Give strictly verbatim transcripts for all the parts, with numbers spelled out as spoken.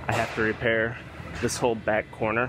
I have to repair this whole back corner.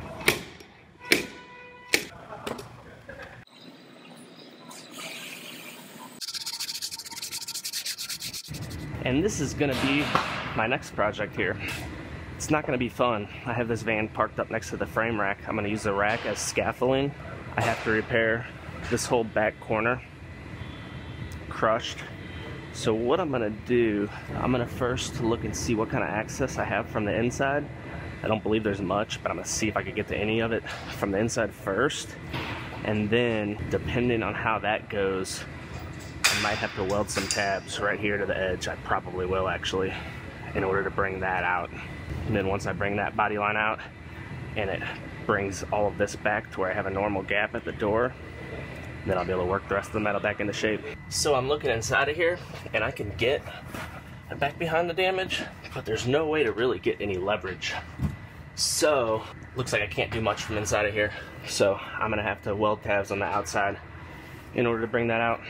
And this is gonna be my next project here. It's not gonna be fun. I have this van parked up next to the frame rack. I'm gonna use the rack as scaffolding. I have to repair this whole back corner. Crushed. So what I'm gonna do, I'm gonna first look and see what kind of access I have from the inside. I don't believe there's much, but I'm gonna see if I could get to any of it from the inside first. And then, depending on how that goes, I might have to weld some tabs right here to the edge. I probably will, actually, in order to bring that out. And then once I bring that body line out, and it brings all of this back to where I have a normal gap at the door, then I'll be able to work the rest of the metal back into shape. So I'm looking inside of here, and I can get back behind the damage, but there's no way to really get any leverage. So, looks like I can't do much from inside of here. So I'm gonna have to weld tabs on the outside in order to bring that out.